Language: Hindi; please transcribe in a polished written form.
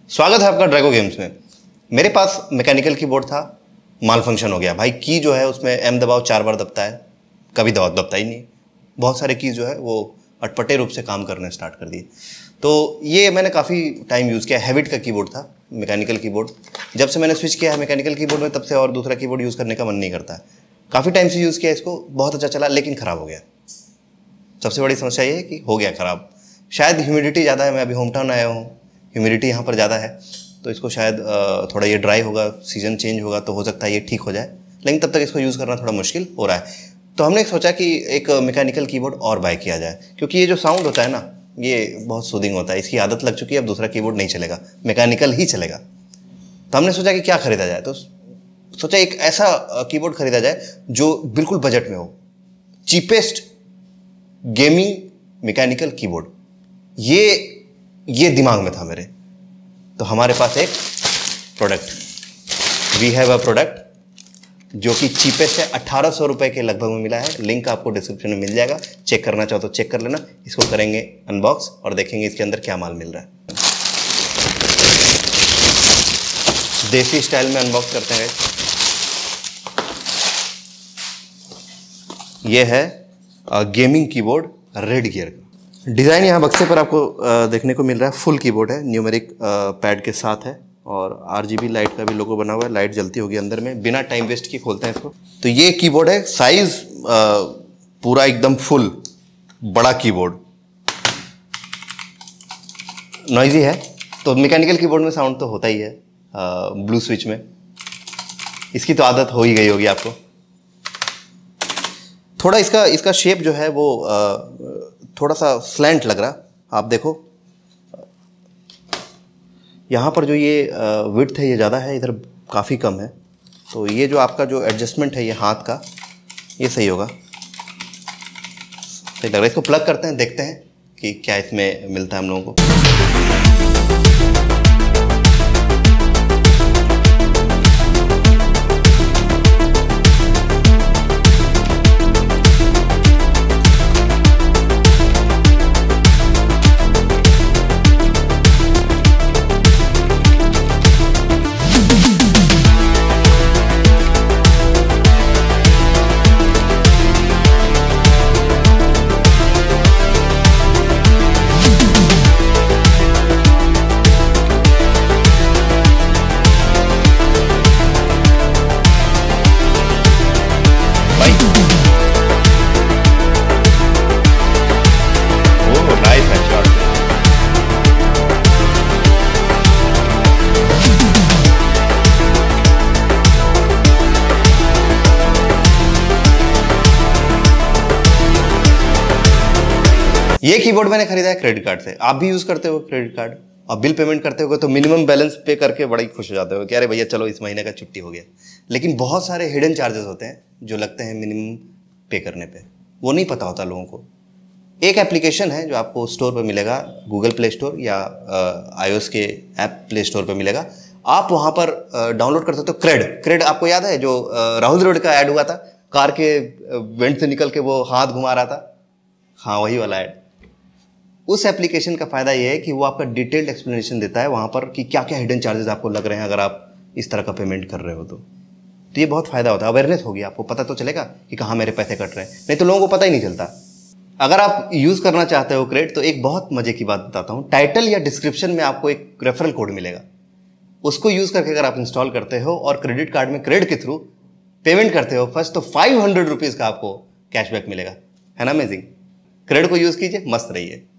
स्वागत है आपका ड्रैगो गेम्स में। मेरे पास मैकेनिकल कीबोर्ड था, माल फंक्शन हो गया भाई। की जो है उसमें एम दबाओ 4 बार दबता है, कभी दबता ही नहीं। बहुत सारे कीज जो है वो अटपटे रूप से काम करने स्टार्ट कर दिए। तो ये मैंने काफ़ी टाइम यूज़ किया। हैबिट का कीबोर्ड था मैकेनिकल कीबोर्ड। जब से मैंने स्विच किया है मैकेनिकल कीबोर्ड में, तब से और दूसरा कीबोर्ड यूज़ करने का मन नहीं करता है। काफ़ी टाइम से यूज़ किया इसको, बहुत अच्छा चला, लेकिन ख़राब हो गया। सबसे बड़ी समस्या ये है कि हो गया ख़राब। शायद ह्यूमिडिटी ज़्यादा है, मैं अभी होम टाउन आया हूँ, ह्यूमिडिटी यहाँ पर ज़्यादा है, तो इसको शायद थोड़ा ये ड्राई होगा, सीज़न चेंज होगा तो हो सकता है ये ठीक हो जाए, लेकिन तब तक इसको यूज़ करना थोड़ा मुश्किल हो रहा है। तो हमने सोचा कि एक मैकेनिकल कीबोर्ड और बाय किया जाए, क्योंकि ये जो साउंड होता है ना, ये बहुत सूदिंग होता है। इसकी आदत लग चुकी है, अब दूसरा कीबोर्ड नहीं चलेगा, मैकेनिकल ही चलेगा। तो हमने सोचा कि क्या खरीदा जाए, तो सोचा एक ऐसा कीबोर्ड खरीदा जाए जो बिल्कुल बजट में हो, चीपेस्ट गेमिंग मैकेनिकल कीबोर्ड। ये दिमाग में था मेरे। तो हमारे पास एक product, we have a product जो कि चीपेस्ट है, 1800 रुपये के लगभग में मिला है। लिंक आपको डिस्क्रिप्शन में मिल जाएगा, चेक करना चाहो तो चेक कर लेना। इसको करेंगे अनबॉक्स और देखेंगे इसके अंदर क्या माल मिल रहा है। देसी स्टाइल में अनबॉक्स करते हैं। ये है गेमिंग कीबोर्ड रेड गियर का। डिज़ाइन यहाँ बक्से पर आपको देखने को मिल रहा है। फुल कीबोर्ड है, न्यूमेरिक पैड के साथ है, और RGB लाइट का भी लोगो बना हुआ है। लाइट जलती होगी अंदर में। बिना टाइम वेस्ट किए खोलते हैं इसको। तो ये कीबोर्ड है, साइज पूरा एकदम फुल बड़ा कीबोर्ड। नॉइजी है, तो मैकेनिकल कीबोर्ड में साउंड तो होता ही है। ब्लू स्विच में इसकी तो आदत हो ही गई होगी आपको। थोड़ा इसका शेप जो है वो थोड़ा सा स्लैंट लग रहा। आप देखो यहाँ पर जो ये विड्थ है ये ज़्यादा है, इधर काफ़ी कम है। तो ये जो आपका जो एडजस्टमेंट है ये हाथ का, ये सही होगा, सही लग रहा है। इसको प्लग करते हैं, देखते हैं कि क्या इसमें मिलता है हम लोगों को। ये कीबोर्ड मैंने खरीदा है क्रेडिट कार्ड से। आप भी यूज करते हो क्रेडिट कार्ड, आप बिल पेमेंट करते हो तो मिनिमम बैलेंस पे करके बड़ा ही खुश हो जाते हो कि अरे भैया चलो इस महीने का छुट्टी हो गया। लेकिन बहुत सारे हिडन चार्जेस होते हैं जो लगते हैं मिनिमम पे करने पे, वो नहीं पता होता लोगों को। एक एप्लीकेशन है जो आपको स्टोर पर मिलेगा, गूगल प्ले स्टोर या iOS के ऐप प्ले स्टोर पर मिलेगा। आप वहाँ पर डाउनलोड कर सकते हो क्रेड। आपको याद है जो राहुल द्रविड़ का ऐड हुआ था, कार के वेंट से निकल के वो हाथ घुमा रहा था? हाँ, वही वाला ऐड। उस एप्लीकेशन का फ़ायदा ये है कि वो आपका डिटेल्ड एक्सप्लेनेशन देता है वहाँ पर कि क्या क्या हिडन चार्जेस आपको लग रहे हैं अगर आप इस तरह का पेमेंट कर रहे हो तो ये बहुत फ़ायदा होता है। अवेयरनेस होगी, आपको पता तो चलेगा कि कहाँ मेरे पैसे कट रहे हैं, नहीं तो लोगों को पता ही नहीं चलता। अगर आप यूज़ करना चाहते हो क्रेडिट, तो एक बहुत मज़े की बात बताता हूँ। टाइटल या डिस्क्रिप्शन में आपको एक रेफरल कोड मिलेगा, उसको यूज़ करके अगर आप इंस्टॉल करते हो और क्रेडिट कार्ड में क्रेडिट के थ्रू पेमेंट करते हो फर्स्ट, तो 500 रुपीज़ का आपको कैशबैक मिलेगा। है ना अमेजिंग? क्रेडिट को यूज़ कीजिए, मस्त रहिए।